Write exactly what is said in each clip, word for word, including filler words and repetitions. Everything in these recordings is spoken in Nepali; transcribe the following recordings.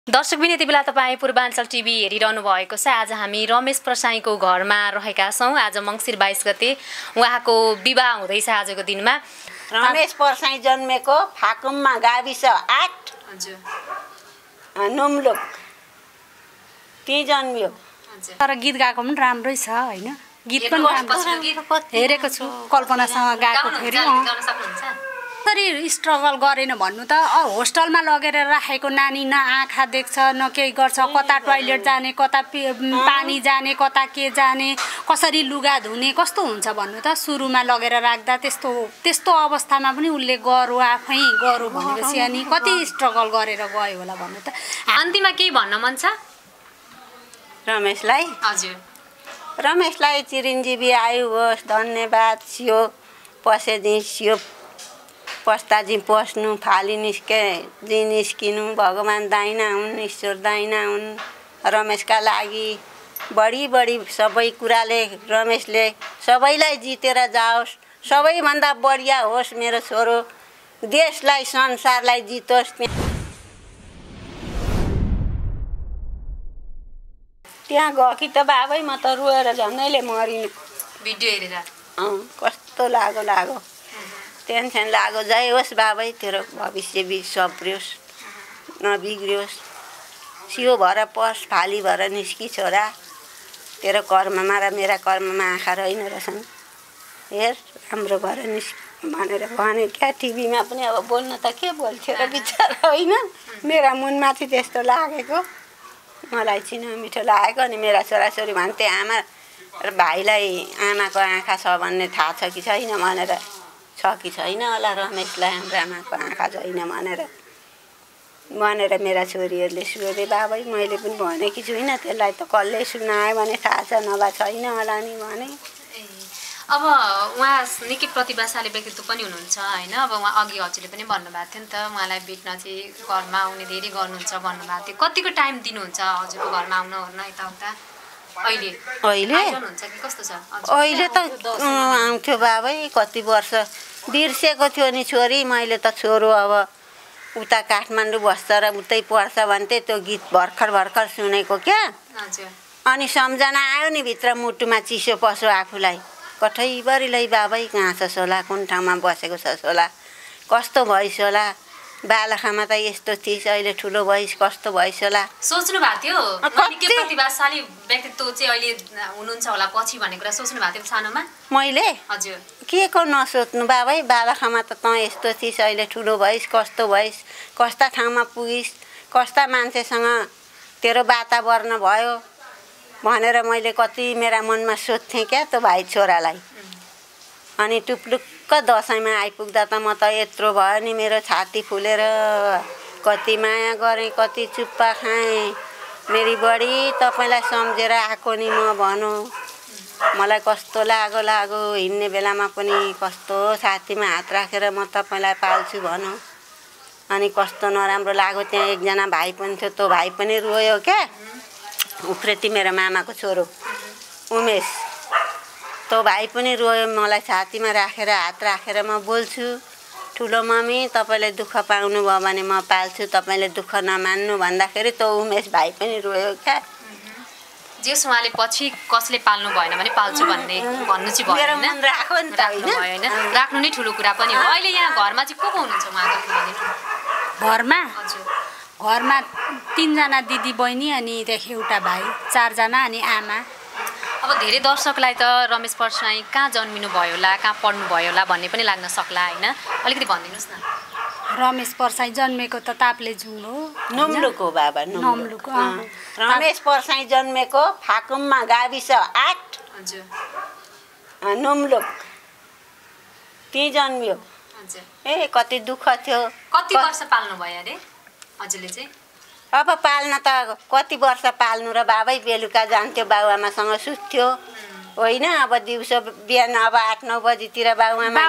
दर्शकबिन यति बेला तपाईँ पूर्वाञ्चल टिभी हेरिरहनु भएको छ। आज हामी रमेश प्रसाईको घरमा रहेका छौँ। आज मङ्सिर बाइस गते उहाँको विवाह हुँदैछ आजको दिनमा। रमेश प्रसाई जन्मेको फाकुममा गाविस आठ हजुर नुम्लुक ती जन्मियो। तर गीत गाएको पनि राम्रै छ हैन? गीत पनि राम्रो हेरेको छु, कल्पनासँग गाएको फेरि कसरी स्ट्रगल गरेन भन्नु त। होस्टलमा लगेर राखेको नानी न आँखा देख्छ न केही गर्छ, कता टोयलेट जाने, कता पानी जाने, कता के जाने, कसरी लुगा धुने, कस्तो हुन्छ भन्नु त। सुरुमा लगेर राख्दा त्यस्तो त्यस्तो अवस्थामा पनि उसले गरौँ आफै गरौँ भनेपछि अनि कति स्ट्रगल गरेर गयो होला भन्नु त। अन्तिममा के भन्न मन छ रमेशलाई? हजुर, रमेशलाई चिरञ्जीवी आयु होस्, धन्यवाद। सियो पसेदी सियो पस्ताजी पस्नु, फाली निस्के जी निस्किनु, भगवान् दाइना हुन्, ईश्वर दाइना हुन्। रमेशका लागि बढी बढी सबै कुराले रमेशले सबैलाई जितेर जाओस्, सबैभन्दा बढिया होस् मेरो छोरो, देशलाई संसारलाई जितोस्। त्यहाँ गयो कि त बाबै म त रोएर झन्डैले मरिनु भिडियो हेरेर। अँ कस्तो लाग्यो लाग्यो, टेन्सन लाग्यो। जय होस् बाबै, तेरो भविष्य बि सप्रियोस् नबिग्रियोस्। सियो भएर पस, फाली भएर निस्की छोरा, तेरो कर्ममा र मेरा कर्ममा आँखा रहेन रहेछन्, हेर राम्रो भएर निस्क भनेर भने क्या। टिभीमा पनि अब बोल्न त के बोल्थ्यो र बिचारा होइन। मेरा मुनमाथि त्यस्तो लागेको, मलाई चिनो मिठो लागेको। अनि मेरा छोराछोरी भन्थे आमा र भाइलाई आमाको आँखा छ भन्ने थाहा छ कि छैन भनेर। छ कि छैन होला रमेशलाई हाम्रो आमाको आँखा छैन भनेर भनेर मेरा छोरीहरूले सोधे। बाबै मैले पनि भनेकी छुइनँ, त्यसलाई त कसले सुनायो भने थाहा छ, नभए छैन होला नि भने। अब उहाँ निकै प्रतिभाशाली व्यक्तित्व पनि हुनुहुन्छ होइन। अब उहाँ अघि हजुरले पनि भन्नुभएको थियो नि त, उहाँलाई भेट्न चाहिँ घरमा आउने धेरै गर्नुहुन्छ भन्नुभएको थियो। कतिको टाइम दिनुहुन्छ हजुरको घरमा आउन ओर्न यताउता? अहिले अहिले आइरहनुहुन्छ कि कस्तो छ? अहिले त आउँथ्यो बाबै, कति वर्ष बिर्सेको थियो नि छोरी। मैले त छोरो अब उता काठमाडौँ बस्छ र उतै पढ्छ भन्थे, त्यो गीत भर्खर भर्खर सुनेको क्या। हजुर, अनि सम्झना आयो नि भित्र मुटुमा, चिसो पस्यो आफूलाई। कठैभरिलाई बाबै कहाँ छ सोला, कुन ठाउँमा बसेको छ सोला, कस्तो भइस होला, बालखामा त यस्तो थिइस्, अहिले ठुलो भइस् कस्तो भइस होला। सोच्नु भएको थियो निकै प्रतिभाशाली व्यक्तित्व चाहिँ अहिले हुनुहुन्छ होला पछि भन्ने कुरा सोच्नु भएको थियो सानोमा? मैले हजुर, के को नसोच्नु बाबै, बालखामा त तँ यस्तो थिइस्, अहिले ठुलो भइस् कस्तो भइस्, कस्ता ठाउँमा पुगिस्, कस्ता मान्छेसँग तेरो वातावरण भयो भनेर मैले कति मेरा मनमा सोध्थेँ क्या त भाइ छोरालाई। अनि टुप्लुक्क दसैँमा आइपुग्दा त म त यत्रो भयो नि, मेरो छाती फुलेर कति माया गरेँ, कति चुप्पा खाएँ। मेरी बढी तपाईँलाई सम्झेर आएको नि म भनौँ। मलाई कस्तो लाग्यो लाग्यो, हिँड्ने बेलामा पनि कस्तो छातीमा हात राखेर म तपाईँलाई पाल्छु भनौँ। अनि कस्तो नराम्रो लाग्यो। त्यहाँ एकजना भाइ पनि थियो, त्यो भाइ पनि रोयो क्या। उफ्रेती मेरो मामाको छोरो उमेश, त्यो भाइ पनि रोयो। मलाई छातीमा राखेर हात राखेर म बोल्छु, ठुलो मम्मी तपाईँले दुःख पाउनुभयो भने म पाल्छु, तपाईँले दुःख नमान्नु भन्दाखेरि त्यो उमेश भाइ पनि रोयो क्या। जेस उहाँले पछि कसले पाल्नु भएन भने पाल्छु भन्ने भन्नु चाहिँ भयो होइन, राख्नु नि त होइन, राख्नु नै ठुलो कुरा पनि हो। अहिले यहाँ घरमा चाहिँ को को हुनुहुन्छ उहाँको घरमा? हजुर, घरमा तीनजना दिदी बहिनी अनि देखि एउटा भाइ, चारजना अनि आमा। अब धेरै दर्शकलाई त रमेश प्रसाई कहाँ जन्मिनु भयो होला, कहाँ पढ्नु भयो होला भन्ने पनि लाग्न सक्ला होइन, अलिकति भनिदिनुहोस् न। रमेश प्रसाई जन्मेको त ताप्लेजुङ हो, नुम्लुक हो बाबा, नुम्लुक। रमेश प्रसाई जन्मेको फाकुममा गाविस आठ हजुर नुम्लुक ती जन्मियो। हजुर, ए कति दुःख थियो। कति वर्ष पाल्नु भयो अरे हजुरले चाहिँ? अब पाल्न त कति वर्ष पाल्नु र बाबै, बेलुका जान्थ्यो बाबुआमासँग सुत्थ्यो होइन। अब दिउँसो बिहान अब आठ नौ बजीतिर बाबुआमा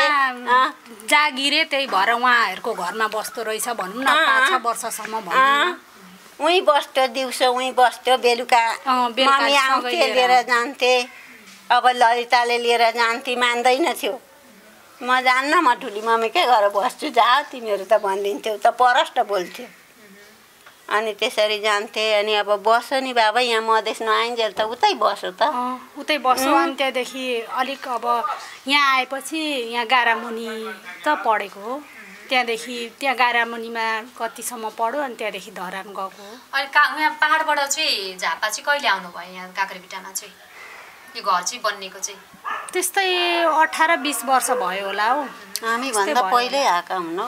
जागिरे, त्यही भएर उहाँहरूको घरमा बस्दो रहेछ भनौँ न, पाँच छ वर्षसम्म भनौँ न। उहीँ बस्थ्यो, दिउँसो उहीँ बस्थ्यो, बेलुका मम्मी आउँथे लिएर जान्थे। अब ललिताले लिएर जान्थे, मान्दैन थियो। म जान्न, म ठुली मम्मीकै घर बस्छु, जा तिमीहरू त भनिदिन्थ्यौ त, परस्ट बोल्थ्यो। अनि त्यसरी जान्थे। अनि अब बस्यो नि बाबा यहाँ मधेस नआइन्जेल त उतै बस्यो त उतै बस्यो। अनि त्यहाँदेखि अलिक अब यहाँ आएपछि यहाँ गारामुनि त पढेको हो। त्यहाँदेखि त्यहाँ गारामुनिमा कतिसम्म पढ्यो अनि त्यहाँदेखि धरान गएको। अनि का यहाँ पाहाडबाट चाहिँ झापा चाहिँ कहिले आउनुभयो यहाँ काँक्रेबिटामा चाहिँ यो घर चाहिँ बनिएको चाहिँ? त्यस्तै अठार बिस वर्ष भयो होला हौ। हामीभन्दा पहिल्यै आएका हुनौ।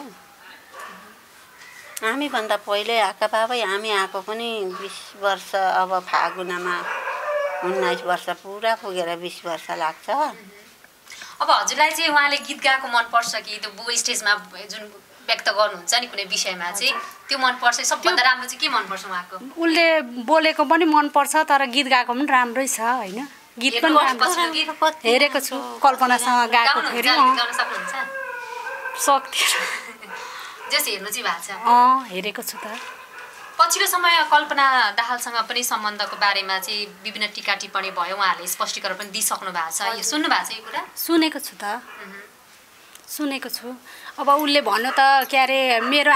हामीभन्दा पहिल्यै आएका बाबै। हामी आएको पनि बिस वर्ष अब फागुनमा उन्नाइस वर्ष पुरा पुगेर बिस वर्ष लाग्छ। अब हजुरलाई चाहिँ उहाँले गीत गाएको मनपर्छ कि त्यो बो स्टेजमा जुन व्यक्त गर्नुहुन्छ नि कुनै विषयमा चाहिँ त्यो मनपर्छ? सबभन्दा राम्रो चाहिँ के मनपर्छ उहाँको? उसले बोलेको पनि मनपर्छ तर गीत गाएको पनि राम्रै छ होइन। गीत पनि राम्रो हेरेको छु। कल्पनासँग गाएको फेरि सक्थेँ जस हेर्नु चाहिँ भएको छ। अँ हेरेको छु त। पछिल्लो समय कल्पना दाहालसँग पनि सम्बन्धको बारेमा चाहिँ विभिन्न टिका टिप्पणी भयो। उहाँहरूले स्पष्टीकरण पनि दिइसक्नु भएको छ। यो सुन्नु भएको छ यो कुरा? सुनेको छु त सुनेको छु। अब उसले भन्नु त के अरे मेरो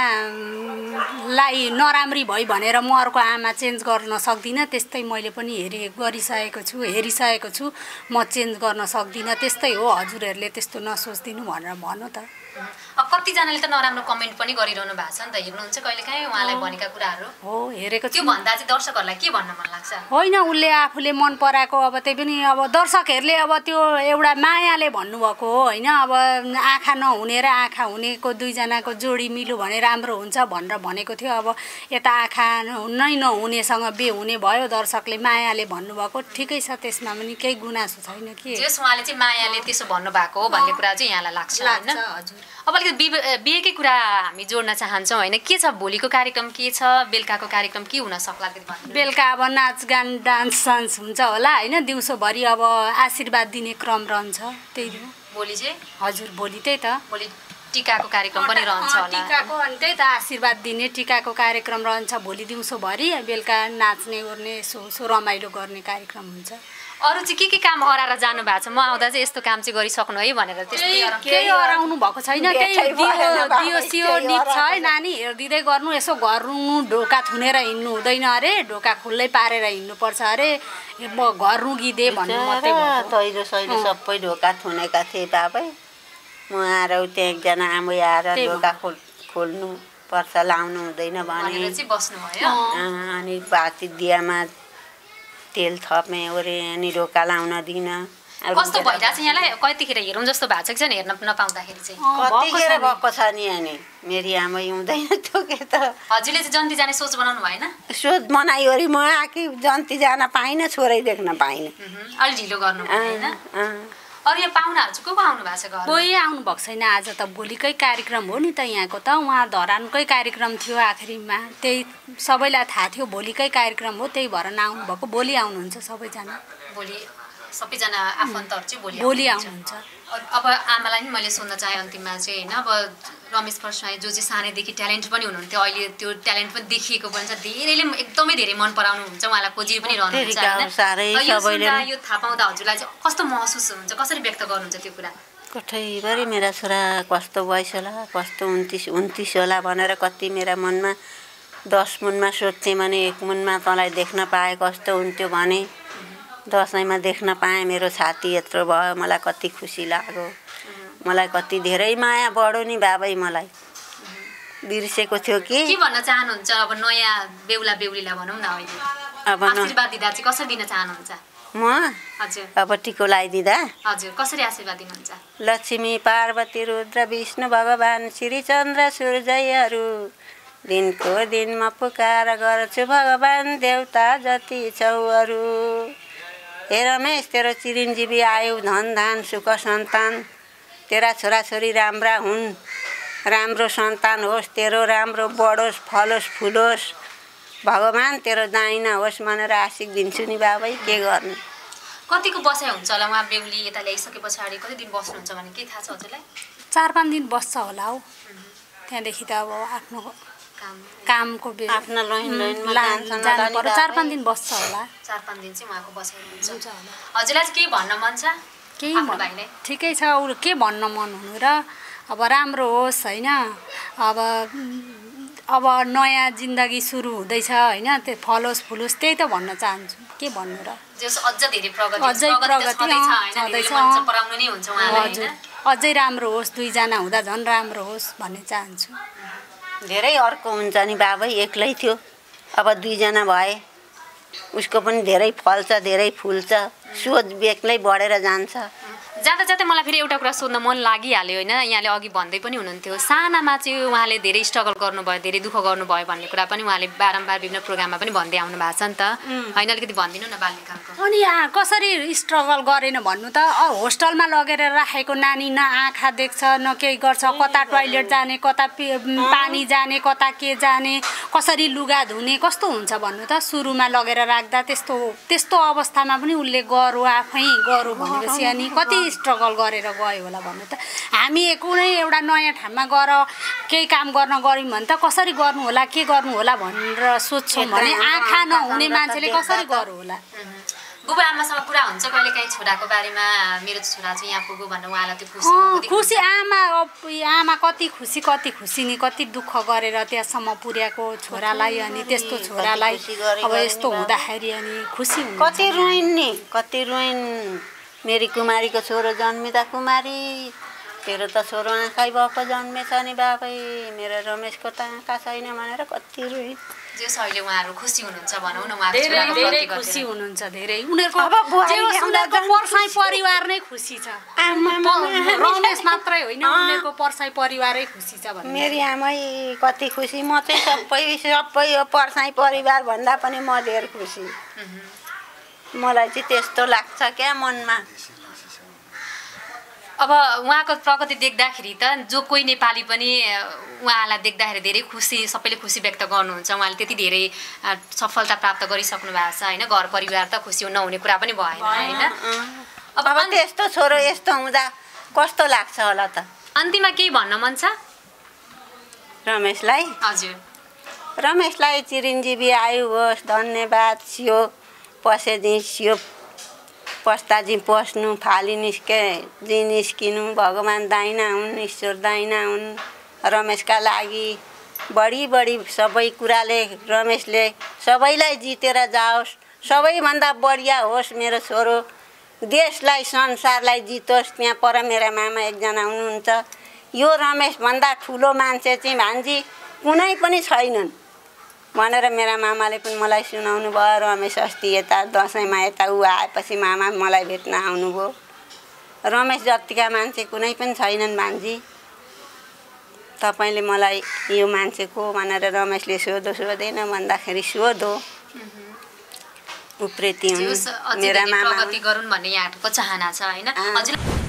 आमालाई नराम्री भई भनेर म अर्को आमा चेन्ज गर्न सक्दिनँ। त्यस्तै मैले पनि हेरे गरिसकेको छु हेरिसकेको छु म चेन्ज गर्न सक्दिनँ। त्यस्तै हो हजुरहरूले त्यस्तो नसोचिदिनु भनेर भन्नु त। अब कतिजनाले त नराम्रो कमेन्ट पनि गरिरहनु भएको छ नि त। हेर्नुहुन्छ कहिलेकाहीँ उहाँलाई भनेका कुराहरू? हो हेरेको छु। त्यो भन्दा चाहिँ दर्शकहरूलाई के भन्न मन लाग्छ? होइन उसले आफूले मन पराएको अब त्यही पनि अब दर्शकहरूले अब त्यो एउटा मायाले भन्नुभएको हो होइन। अब आँखा नहुने र आँखा हुनेको दुईजनाको जोडी मिल्यो भने राम्रो हुन्छ भनेर भनेको थियो। अब यता आँखा नै नहुनेसँग बेहुने भयो दर्शकले मायाले भन्नुभएको ठिकै छ। त्यसमा पनि केही गुनासो छैन कि। जस उहाँले चाहिँ मायाले त्यसो भन्नुभएको हो भन्ने कुरा चाहिँ यहाँलाई लाग्छ होइन? हजुर। अब अलिकति बिहेकै कुरा हामी जोड्न चाहन्छौँ होइन? के छ भोलिको कार्यक्रम के छ? बेलुकाको कार्यक्रम के हुन सक्ला? बेलुका अब नाचगान डान्स सान्स हुन्छ होला होइन। दिउँसोभरि अब आशीर्वाद दिने क्रम रहन्छ त्यही हो। भोलि चाहिँ? हजुर भोलि त्यही त। भोलि टिकाको कार्यक्रम पनि रहन्छ होला? टिकाको अनि त्यही त आशीर्वाद दिने टिकाको कार्यक्रम रहन्छ भोलि दिउँसोभरि। बेलुका नाच्ने ओर्ने यसो उसो रमाइलो गर्ने कार्यक्रम हुन्छ। अरू चाहिँ के के काम अराएर जानु भएको छ? म आउँदा चाहिँ यस्तो काम चाहिँ गरिसक्नु है भनेर त्यस्तै केही अराउनु भएको छैन। त्यही दियो दियो सियो निप्छ है नानी हेरिदिँदै गर्नु। यसो घर रुङ्नु ढोका थुनेर हिँड्नु हुँदैन अरे। ढोका खुल्लै पारेर हिँड्नुपर्छ अरे। म घर रुँगिदिए भन्नु मात्रै भयो। तैलो सैलो सबै ढोका थुनेका थिए बाबै। म आएर त्यहाँ एकजना आमै आएर ढोका खोल खोल्नु पर्छ लाउनु हुँदैन भने चाहिँ बस्नुभयो। अनि बाती दियामा तेल थप्ने ओरे अनि ढोका लाउन दिन। कस्तो भइरहेको छ यहाँलाई? कतिखेर हेरौँ जस्तो भएको छ कि हेर्न नपाउँदाखेरि चाहिँ? कतिखेर भएको छ नि अनि मेरी आमै हुँदैन त्यो के त। हजुरले चाहिँ जन्ती जाने सोच बनाउनु भएन? सोच बनाइवरी म आएकी जन्ती जान पाइनँ छोरै देख्न पाइनँ। अलि ढिलो गर्नु होइन? अरू यहाँ पाहुनाहरू चाहिँ को को आउनु भएको छ घर? कोही आउनु भएको छैन। आज त भोलिकै कार्यक्रम हो नि त यहाँको त। उहाँ धरानकै कार्यक्रम थियो आखिरीमा। त्यही सबैलाई थाहा थियो भोलिकै कार्यक्रम हो त्यही भएर नआउनु भएको। भोलि आउनुहुन्छ सबैजना। भोलि सबैजना आफन्तहरू चाहिँ भोलि भोलि आउनुहुन्छ। अब आमालाई नि मैले सोध्न चाहेँ अन्तिममा चाहिँ होइन। अब रमेश परसाई जो चाहिँ सानैदेखि ट्यालेन्ट पनि हुनुहुन्थ्यो अहिले त्यो ट्यालेन्ट पनि देखिएको पनि छ। धेरैले एकदमै धेरै मन पराउनुहुन्छ उहाँलाई खोजी पनि रहनुहुन्छ होइन? यो थाहा पाउँदा हजुरलाई चाहिँ कस्तो महसुस हुन्छ? कसरी व्यक्त गर्नुहुन्छ त्यो कुरा? कोठैभरि मेरा छोरा कस्तो बाइस होला कस्तो उन्तिस उन्तिस होला भनेर कति मेरा मनमा दस मुनमा सोध्थेँ भने एक मुनमा तँलाई देख्न पाए कस्तो हुन्थ्यो भने दसैँमा देख्न पाएँ। मेरो छाती यत्रो भयो मलाई कति खुसी लाग्यो। मलाई कति धेरै माया बढ्यो नि बाबै। मलाई बिर्सेको थियो कि के भन्न चाहनुहुन्छ अब नयाँ बेहुला बेहुलीलाई भनौँ न अहिले? अब आशीर्वाद दिँदा चाहिँ कसरी दिन चाहनुहुन्छ? म हजुर अब टिको लगाइदिँदा हजुर कसरी आशीर्वाद दिनुहुन्छ? लक्ष्मी पार्वती रुद्र विष्णु भगवान् श्री चन्द्र सूर्यहरू दिनको दिन म पुकार गर्छु भगवान् देवता जति छौ अरू। हे रमेश तेरो चिरञ्जीवी आयु धन धान सुख सन्तान तेरा छोराछोरी राम्रा हुन् राम्रो सन्तान होस् तेरो राम्रो बढोस् फलोस् फुलोस् भगवान् तेरो दाहिना होस् भनेर आशिक दिन्छु नि बाबै। के गर्नु? कतिको बसाइ हुन्छ होला उहाँ बेहुली यता ल्याइसके पछाडि? कति दिन बस्नुहुन्छ भने के थाहा छ हजुरलाई? चार पाँच दिन बस्छ होला हौ। त्यहाँदेखि त अब आफ्नो कामको आफ्नो लाइन लाइनमा जानु पर्यो। चार पाँच दिन बस्छ होला। चार पाँच दिन चाहिँ उहाँको बसाइ हुन्छ होला। हजुरलाई चाहिँ केही भन्न मन छ? केही ठिकै छ। अरू के भन्न मन हुनु र अब राम्रो होस् होइन। अब अब नयाँ जिन्दगी सुरु हुँदैछ होइन त्यो फलोस् फुलोस् त्यही त भन्न चाहन्छु के भन्नु र अझ धेरै प्रगति अझै प्रगति छँदैछ हजुर अझै राम्रो होस् दुईजना हुँदा झन् राम्रो होस् भन्ने चाहन्छु धेरै अर्को हुन्छ नि बाबै एक्लै थियो अब दुईजना भए उसको पनि धेरै फल्छ धेरै फुल्छ सोच बेग्लै बढेर जान्छ जाँदा जाँदै मलाई फेरि एउटा कुरा सोध्न मन लागिहाल्यो होइन यहाँले अघि भन्दै पनि हुनुहुन्थ्यो सानामा चाहिँ उहाँले धेरै स्ट्रगल गर्नुभयो धेरै दुःख गर्नुभयो भन्ने कुरा पनि उहाँले बारम्बार विभिन्न प्रोग्राममा पनि भन्दै आउनु भएको छ नि त होइन अलिकति भनिदिनु न बाल्यकालको अनि यहाँ कसरी स्ट्रगल गरेन भन्नु त होस्टेलमा लगेर राखेको नानी न आँखा देख्छ न केही गर्छ कता टोइलेट जाने कता पानी जाने कता के जाने कसरी लुगा धुने कस्तो हुन्छ भन्नु त सुरुमा लगेर राख्दा त्यस्तो त्यस्तो अवस्थामा पनि उसले गरौँ आफै गरौँ भनेपछि अनि कति स्ट्रगल गरेर गयो होला भन्नु त हामी कुनै एउटा नयाँ ठाउँमा गएर केही काम गर्न गऱ्यौँ भने त कसरी गर्नु होला के गर्नु होला भनेर सोध्छौँ भने आँखा नहुने मान्छेले कसरी गर्नु होला बुबा आमासँग कुरा हुन्छ कहिले काहीँ छोराको बारेमा मेरो छोरा चाहिँ यहाँ पुग्यो भनेर उहाँलाई त्यो खुसी खुसी आमा आमा कति खुसी कति खुसी नि कति दुःख गरेर त्यहाँसम्म पुर्याएको छोरालाई अनि त्यस्तो छोरालाई अब यस्तो हुँदाखेरि अनि खुसी हुन्छ कति रोइन् नि कति रोइन् मेरी कुमारीको छोरो जन्मिँदा कुमारी तेरो त छोरो आँखै भएको जन्मेछ नि बाबै मेरो रमेशको त आँखा छैन भनेर कति रोइ जे अहिले उहाँहरू खुसी हुनुहुन्छ भनौँ न उहाँहरू धेरै धेरै खुसी हुनुहुन्छ धेरै उनीहरूको उनीहरूको पर्साई परिवार नै खुसी छ रमेश मात्रै होइन उनीहरूको पर्साई परिवारै खुसी छ भन्नु मेरी आमै कति खुसी म चाहिँ सबै सबै यो पर्साई परिवार भन्दा पनि म धेर खुसी मलाई चाहिँ त्यस्तो लाग्छ क्या मनमा अब उहाँको प्रगति देख्दाखेरि त जो कोही नेपाली पनि उहाँलाई देख्दाखेरि धेरै खुसी सबैले खुसी व्यक्त गर्नुहुन्छ उहाँले त्यति धेरै सफलता प्राप्त गरिसक्नु भएको छ होइन घर परिवार त खुसी नहुने कुरा पनि भएन होइन अब त्यस्तो छोरो यस्तो हुँदा कस्तो लाग्छ होला त अन्तिममा केही भन्न मन छ रमेशलाई हजुर रमेशलाई चिरञ्जीवी आयु होस् धन्यवाद सियो पसेजी सियो पस्ताजी पस्नु फाली निस्के जी निस्किनु भगवान् दाइना हुन् ईश्वर दाइना हुन् रमेशका लागि बढी बढी सबै कुराले रमेशले सबैलाई जितेर जाओस् सबैभन्दा बढिया होस् मेरो छोरो देशलाई संसारलाई जितोस् त्यहाँ पर मेरा मामा एकजना हुनुहुन्छ यो रमेशभन्दा ठुलो मान्छे चाहिँ भान्जी कुनै पनि छैनन् भनेर मेरा मामाले पनि मलाई सुनाउनु भयो रमेश अस्ति यता दसैँमा यता ऊ आएपछि मामा मलाई भेट्न आउनुभयो रमेश जतिका मान्छे कुनै पनि छैनन् भान्जी तपाईँले मलाई यो मान्छेको भनेर रमेशले सोधो सोधेन भन्दाखेरि सोधो उप्रेती हुन् मेरा मामा प्रगति गरून् भन्ने यहाँको चाहना छ होइन हजुर